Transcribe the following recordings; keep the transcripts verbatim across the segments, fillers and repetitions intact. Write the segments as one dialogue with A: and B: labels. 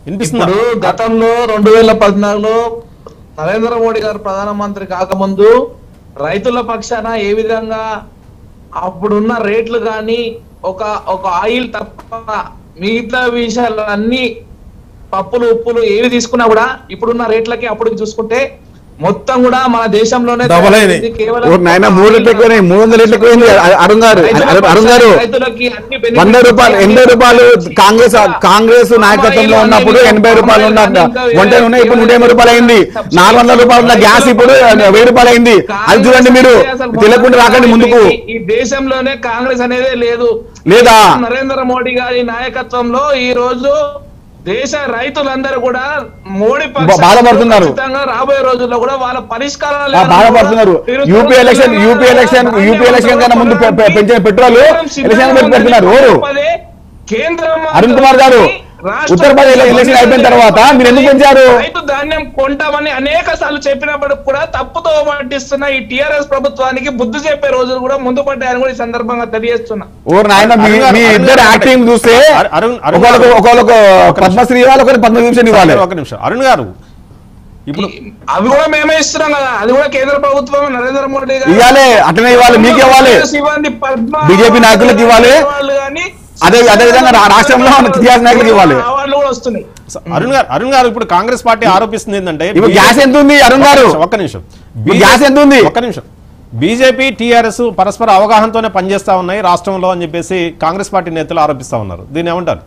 A: ఇప్పుడు గతంలో రెండు వేల పద్నాలుగులో నరేంద్ర మోడీ గారు ప్రధానమంత్రి కాకముందు రైతుల పక్షాన ఏ విధంగా అప్పుడున్న రేట్లు కానీ ఒక ఒక ఆయిల్ తప్ప మిగతా విషయాలన్నీ పప్పులు ఉప్పులు ఏవి తీసుకున్నా కూడా ఇప్పుడున్న రేట్లకి అప్పుడు చూసుకుంటే మొత్తం కూడా మన దేశంలోనే
B: మూడు వందల రేట్లు ఎక్కువైంది. అరుణ్ గారు అరుణ్ గారు వంద రూపాయలు ఎనభై రూపాయలు కాంగ్రెస్ కాంగ్రెస్ నాయకత్వంలో ఉన్నప్పుడు ఎనభై రూపాయలు ఉన్న వంట నూనె ఇప్పుడు నూట ఎనభై రూపాయలు అయింది. నాలుగు వందల రూపాయలు ఉన్న గ్యాస్ ఇప్పుడు వెయ్యి రూపాయలు అయింది. అది చూడండి, మీరు తెలియకుండా రాకండి ముందుకు.
A: ఈ దేశంలోనే కాంగ్రెస్ అనేది లేదు
B: లేదా
A: నరేంద్ర మోడీ గారి నాయకత్వంలో ఈ రోజు దేశ రైతులందరూ కూడా మోడీ
B: బాధపడుతున్నారు.
A: రాబోయే రోజుల్లో కూడా వాళ్ళ పరిష్కారాలు
B: బాధపడుతున్నారు. UP election UP election UP election కన్నా ముందు పెంచిన పెట్రోల్ ఎలక్షన్ పెడుతున్నారు.
A: కేంద్రం
B: అరుణ్ కుమార్ గారు ఉత్తరప్రదేశ్ ఎలక్షన్ అయిపోయిన తర్వాత మీరు ఎందుకు పెంచారు?
A: రైతు ధాన్యం కొంటామని అనేక సార్లు చెప్పినప్పటికి కూడా తప్పుతో పట్టిస్తున్న ఈ టిఆర్ఎస్ ప్రభుత్వానికి బుద్ధి చెప్పే రోజులు కూడా ముందు పడ్డాయని కూడా ఈ సందర్భంగా తెలియజేస్తున్నా.
B: ఓ నాయన, మీ ఇద్దరు యాక్టింగ్ చూస్తే ఒకళ్ళకు పద్మశ్రీ ఇవ్వాలి, ఒకరికి పద్మభూషణ్ ఇవ్వాలి.
C: ఒక నిమిషం అరుణ్ గారు, ఇప్పుడు
A: అవి కూడా మేమే ఇస్తున్నాం కదా, అది కూడా కేంద్ర ప్రభుత్వం నరేంద్ర మోడీ గారు
B: ఇవ్వాలి, అట్లనే ఇవ్వాలి, మీకు ఇవ్వాలి, బీజేపీ నాయకులకు ఇవ్వాలి, అదే అదే విధంగా రాష్ట్రంలో టీఆర్ఎస్ నాయకులకు ఇవ్వాలి.
C: అరుణ్ గారు అరుణ్ గారు ఇప్పుడు కాంగ్రెస్ పార్టీ ఆరోపిస్తుంది ఏంటంటే
B: గ్యాస్ ఎంత ఉంది అరుణ్ గారు?
C: ఒక్క నిమిషం,
B: గ్యాస్ ఎంత ఉంది?
C: ఒక్క నిమిషం. బీజేపీ టీఆర్ఎస్ పరస్పర అవగాహనతోనే పనిచేస్తా ఉన్నాయి రాష్ట్రంలో అని చెప్పేసి కాంగ్రెస్ పార్టీ నేతలు ఆరోపిస్తా ఉన్నారు. దీన్ని ఏమంటారు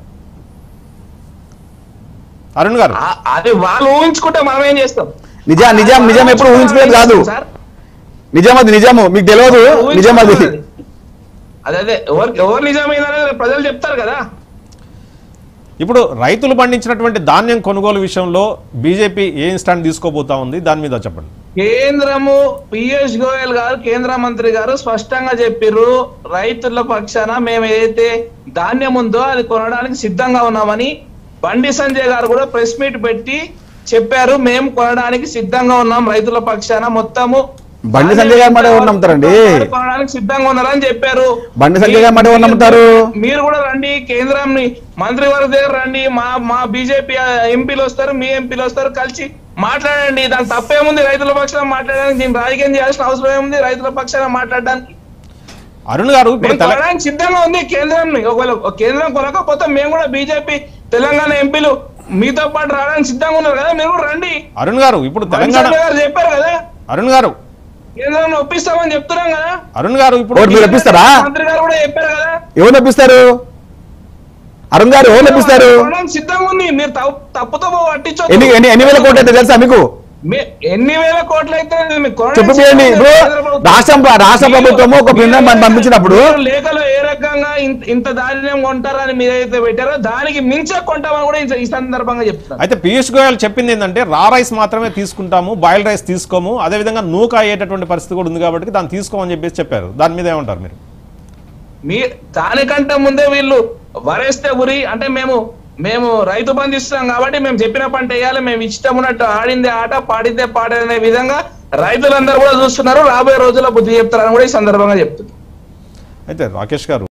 C: అరుణ్ గారు?
A: అది వాళ్ళు ఊహించుకుంటే మనం ఏం చేస్తాం?
B: నిజం నిజం నిజం ఎప్పుడు ఊహించుకునేది కాదు. నిజం అది నిజము, మీకు తెలియదు. నిజం అది
A: అదే అదే ఎవరు ఎవరు నిజమైందని ప్రజలు చెప్తారు కదా.
C: ఇప్పుడు రైతులు పండించినటువంటి ధాన్యం కొనుగోలు విషయంలో బీజేపీ ఏ స్టాండ్ తీసుకోబోతా ఉంది, దాని మీద చెప్పండి.
A: కేంద్రము పీయూష్ గోయల్ గారు కేంద్ర మంత్రి గారు స్పష్టంగా చెప్పిర్రు, రైతుల పక్షాన మేము ఏదైతే ధాన్యం ఉందో అది కొనడానికి సిద్ధంగా ఉన్నామని. బండి సంజయ్ గారు కూడా ప్రెస్ మీట్ పెట్టి చెప్పారు, మేము కొనడానికి సిద్ధంగా ఉన్నాం రైతుల పక్షాన. మొత్తము
B: బండి సంజయ్ గారు మాట ఎవరు నమ్ముతారండి?
A: కొనడానికి సిద్ధంగా ఉన్నారని చెప్పారు.
B: బండి సంజయ్ గారు మాట ఎవరు నమ్ముతారు?
A: మీరు కూడా రండి, కేంద్రం మంత్రివర్గ దగ్గర రండి, మా మా బీజేపీ ఎంపీలు వస్తారు, మీ ఎంపీలు వస్తారు, కలిసి మాట్లాడండి. దాని తప్పేముంది? రైతుల పక్షాన మాట్లాడడానికి దీన్ని రాజకీయం చేయాల్సిన అవసరం ఏముంది? రైతుల పక్షాన మాట్లాడడానికి
C: అరుణ్ గారు
A: కొనడానికి సిద్ధంగా ఉంది కేంద్రం. ఒకవేళ కేంద్రం కొనకపోతే మేము కూడా బీజేపీ తెలంగాణ ఎంపీలు మీతో పాటు రావడానికి సిద్ధంగా ఉన్నారు కదా, మీరు రండి.
C: అరుణ్ గారు ఇప్పుడు తెలంగాణ
A: చెప్పారు కదా,
C: అరుణ్ గారు
A: కేంద్రం ఒప్పిస్తామని చెప్తున్నాం కదా.
C: అరుణ్ గారు ఇప్పుడు
B: ఒప్పిస్తారా?
A: మంత్రి గారు కూడా చెప్పారు కదా.
B: ఎవరు ఒప్పిస్తారు? అరుణ్ గారు ఎవరు ఒప్పిస్తారు?
A: సిద్ధంగా ఉంది, మీరు తప్పుతో పట్టించు.
B: ఎన్ని ఎన్ని వేల కోట్లు అయితే తెలుసా మీకు?
A: ఎన్ని వేల కోట్లు అయితే
B: చెప్పండి. ఇప్పుడు రాష్ట్రం రాష్ట్ర ప్రభుత్వము ఒక బృందం పంపించినప్పుడు
A: లేఖలో ఏ రకంగా ఇంత ధాన్యం కొంటారని మీరైతే పెట్టారో దానికి మించే కొంటామని కూడా ఈ సందర్భంగా చెప్తారు.
C: అయితే పీయూష్ గోయల్ చెప్పింది ఏంటంటే రా రైస్ మాత్రమే తీసుకుంటాము, బాయిల్ రైస్ తీసుకోము, అదేవిధంగా నూక అయ్యేటటువంటి పరిస్థితి కూడా ఉంది కాబట్టి దాన్ని తీసుకోమని చెప్పేసి చెప్పారు. దాని మీద ఏమంటారు మీరు?
A: మీ దానికంటే ముందే వీళ్ళు వరేస్తే ఉరి అంటే మేము మేము రైతు బంధు ఇస్తున్నాం కాబట్టి మేము చెప్పిన పంట వేయాలి, మేము ఇష్టం ఉన్నట్టు ఆడిందే ఆట పాడిందే పాట అనే విధంగా రైతులందరూ కూడా చూస్తున్నారు. రాబోయే రోజుల్లో బుద్ధి చెప్తారని కూడా ఈ సందర్భంగా చెప్తున్నారు.
C: అయితే రాకేష్ గారు